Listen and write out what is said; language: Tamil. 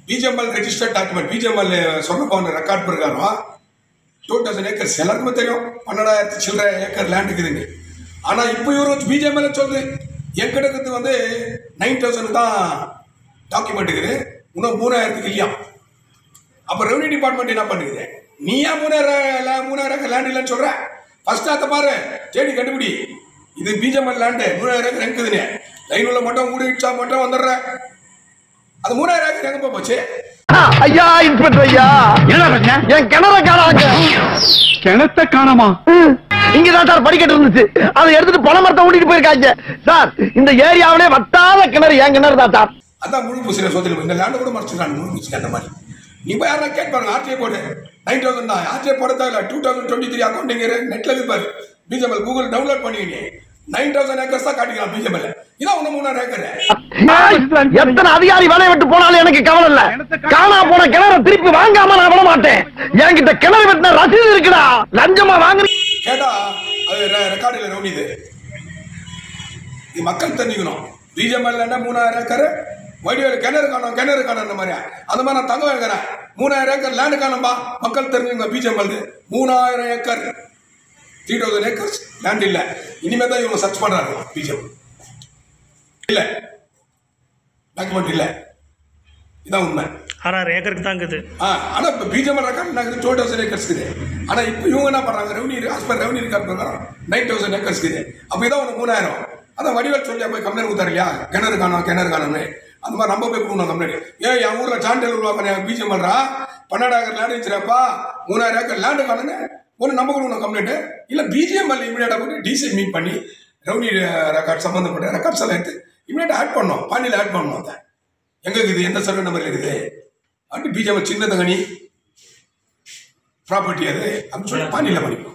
BGML ரெஜிஸ்டர்ட் டாக்குமெண்ட் BGML சொன்ன பவுன் ரெக்கார்ட் பிரகாரம் 2000 ஏக்கர்ஸ் எல்லாருக்குமே தெரியும் 12,000 சில்லற ஏக்கர் லேண்ட் இருக்குதுங்க. ஆனா இப்போ இவரு BGML சொல்லுது என்கிட்ட வந்து 9,000 தான் டாக்குமெண்ட் இருக்குது, இன்னும் 3,000 இல்லையா. அப்ப ரெவன்யூ டிபார்ட்மெண்ட் என்ன பண்ணுது, நீயா 3,000 ஏக்கர் லேண்ட் இல்லைன்னு சொல்ற? ஃபர்ஸ்ட் அதை பாரு, தேடி கண்டுபிடி. இது BGML லேண்டு 3,000 ஏக்கர் இருக்குதுன்னு லைன் உள்ள மட்டும் மூடி இச்சா மட்டும் வந்துடுற. அது 3,000 ஏக்கர் எங்க போச்சு? ஐயா இன்ஸ்பெக்டர் ஐயா, என்ன என் கிணற காணாங்க. கிணத்த காணாமா? இங்கதான் சார் படிக்கட்டு இருந்துச்சு, அதை எடுத்துட்டு பண மரத்தை ஓட்டிட்டு போயிருக்காங்க சார். இந்த ஏரியாவிலே வட்டாத கிணறு என் கிணறு தான் சார். அதான் முழு பூசின சொத்துல இந்த லேண்ட் கூட மறைச்சிருக்காங்க முழு பூசி அந்த மாதிரி. நீ போய் யாரா கேட்பாங்க RTI போடு 9,000 தான். RTI போட தேவையில்ல, 2023 அக்கௌண்டிங் நெட்ல இருப்பாரு. BGML கூகுள் டவுன்லோட் பண்ணிக்கிங்க 9,000 ஏக்கர்ஸ் தான் காட்டிக்கலாம் BGML. இதான் 3,000 ஏக்கர். எத்தனை அதிகாரி வேலையை விட்டு போனாலும் எனக்கு கவலை இல்ல. காணா போன கிணறு திருப்பி வாங்காம நான் விட மாட்டேன். என்கிட்ட கிணறு வெட்டின ரசீது இருக்குடா, லஞ்சமா வாங்க கேட்டா அது ரெக்கார்டில் ரவுனிது. இது மக்கள் தெரிஞ்சுக்கணும். BGML 3,000 ஏக்கர் வடிவேல் கிணறு காணும் அந்த மாதிரி. அந்த மாதிரி நான் தங்க வைக்கிறேன். 3,000 ஏக்கர் லேண்டு காணும்பா, மக்கள் தெரிஞ்சுங்க. BGML 3,000 ஏக்கர் 3,000 ஏக்கர்ஸ் லேண்ட் இல்ல. இனிமே தான் இவங்க சர்ச் பண்றாங்க. BGML இல்ல டாக்குமெண்ட் இல்ல, இதான் உண்மை. 6,000 ஏக்கருக்கு தான் இருக்குது. ஆனா இப்ப BGML ரெக்கார்ட் 12,000 ஏக்கர்ஸ் இருக்குது. ஆனா இப்ப இவங்க என்ன பண்றாங்க, ரெவன்யூ ஆஸ்பர் ரெவன்யூ ரெக்கார்ட் பிரகாரம் 9,000 ஏக்கர்ஸ் இருக்குது. அப்ப இதான் உனக்கு 3,000. அதான் வடிவேல் சொல்லியா போய் கம்ப்ளைண்ட் கொடுத்தாரு இல்லையா, கிணறு காணும்னு. அந்த மாதிரி நம்ம போய் கொடுக்கணும் கம்ப்ளைண்ட். ஏன் என் ஊர்ல சான்றிதழ் உருவாக்க BGML 12 ஏக்கர் லேண்ட் இருந்துச்சுப்பா, 3,000 ஏக்கர் லேண்டு காணுன்னு ஒன்று நம்ம கொடுக்கணும் கம்ப்ளைண்ட். இல்ல BGML இமீடியட்டா போய் DC மீட் பண்ணி ரெவன்யூ ரெக்கார்ட் சம்பந்தப்பட்ட ரெக்கார்ட்ஸ் எல்லாம் எடுத்து இமீடியட்டா ஆட் பண்ணணும், பாண்டியில் ஆட் பண்ணணும். அதை எங்க இருக்குது, எந்த சர்வே நம்பர் இருக்குது அப்படி BGML சின்ன தங்கனி ப்ராப்பர்ட்டி அது அப்படின்னு சொல்லி பாண்டியில் பண்ணிக்கணும்.